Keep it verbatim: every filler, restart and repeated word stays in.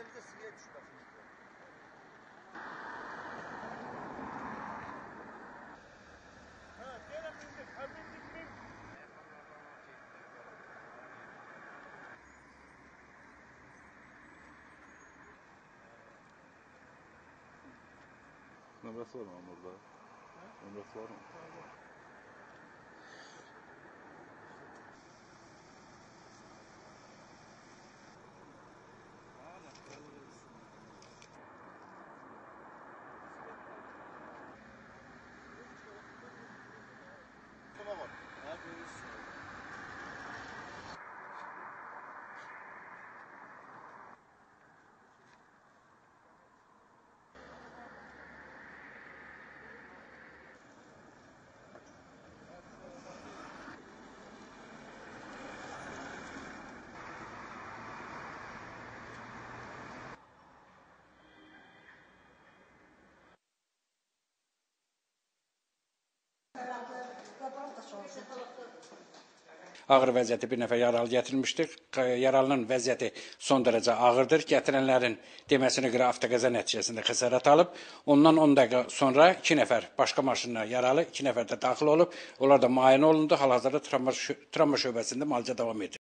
elimizde siviye düşür. Ha, diyelim bindik, ha bindik mi? Nömrəsi var mı onun orada? Nömrəsi var mı? Sona var. Ha, görürsün. Ağır vəziyyəti bir nəfər yaralı gətirilmişdir. Yaralının vəziyyəti son dərəcə ağırdır. Gətirənlərin deməsinə görə avtoqəza nəticəsində xəsarət alıb. Ondan on dəqiqə sonra iki nəfər başqa maşınla yaralı, iki nəfər də daxil olub. Onlar da müayinə olundu. Hal-hazırda travma şöbəsində müalicə davam edir.